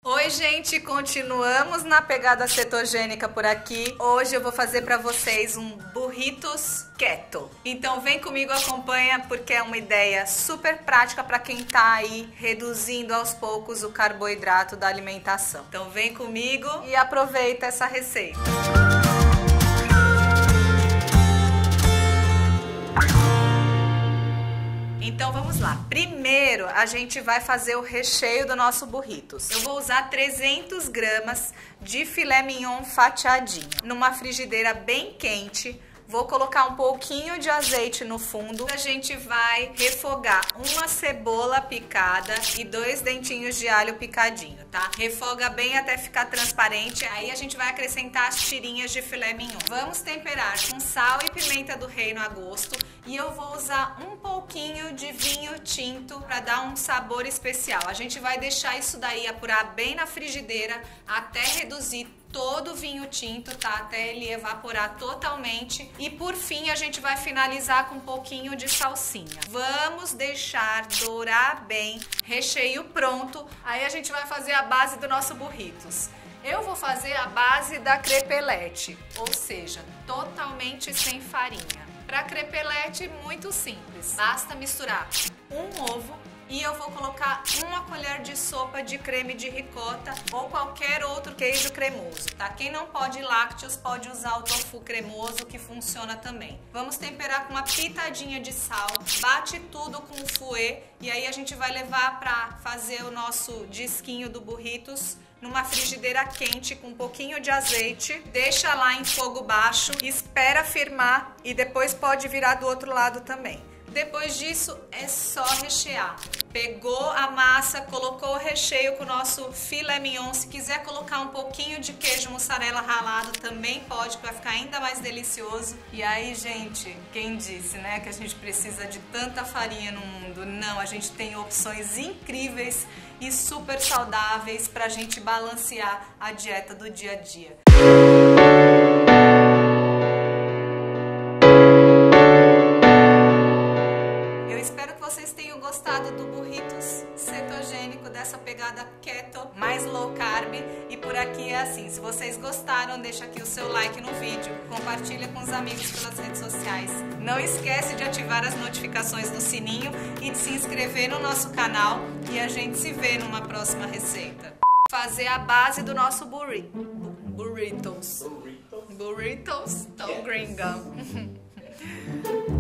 Oi, gente, continuamos na pegada cetogênica por aqui. Hoje eu vou fazer para vocês um burritos keto. Então vem comigo, acompanha, porque é uma ideia super prática para quem tá aí reduzindo aos poucos o carboidrato da alimentação. Então vem comigo e aproveita essa receita. Então vamos lá. Primeiro a gente vai fazer o recheio do nosso burritos. Eu vou usar 300 gramas de filé mignon fatiadinho. Numa frigideira bem quente, vou colocar um pouquinho de azeite no fundo. A gente vai refogar uma cebola picada e 2 dentinhos de alho picadinho, tá? Refoga bem até ficar transparente. Aí a gente vai acrescentar as tirinhas de filé mignon. Vamos temperar com sal e pimenta do reino a gosto. E eu vou usar um pouquinho de vinho tinto para dar um sabor especial. A gente vai deixar isso daí apurar bem na frigideira até reduzir todo o vinho tinto, tá? Até ele evaporar totalmente. E por fim a gente vai finalizar com um pouquinho de salsinha. Vamos deixar dourar bem. Recheio pronto. Aí a gente vai fazer a base do nosso burritos. Eu vou fazer a base da crepelete, ou seja, totalmente sem farinha. Para crepelete, muito simples. Basta misturar um ovo e eu vou colocar uma colher de sopa de creme de ricota ou qualquer outro queijo cremoso, tá? Quem não pode lácteos pode usar o tofu cremoso, que funciona também. Vamos temperar com uma pitadinha de sal, bate tudo com o fouet e aí a gente vai levar para fazer o nosso disquinho do burritos numa frigideira quente com um pouquinho de azeite, deixa lá em fogo baixo, espera firmar e depois pode virar do outro lado também. Depois disso é só rechear. Pegou a massa, colocou o recheio com o nosso filé mignon. Se quiser colocar um pouquinho de queijo mussarela ralado também pode, que vai ficar ainda mais delicioso. E aí, gente, quem disse, né, que a gente precisa de tanta farinha no mundo? Não, a gente tem opções incríveis e super saudáveis pra gente balancear a dieta do dia a dia. Vocês tenham gostado do burritos cetogênico, dessa pegada keto, mais low carb. E por aqui é assim, se vocês gostaram, deixa aqui o seu like no vídeo, compartilha com os amigos pelas redes sociais. Não esquece de ativar as notificações do sininho e de se inscrever no nosso canal e a gente se vê numa próxima receita. Fazer a base do nosso burritos. Burritos? Tão gringa.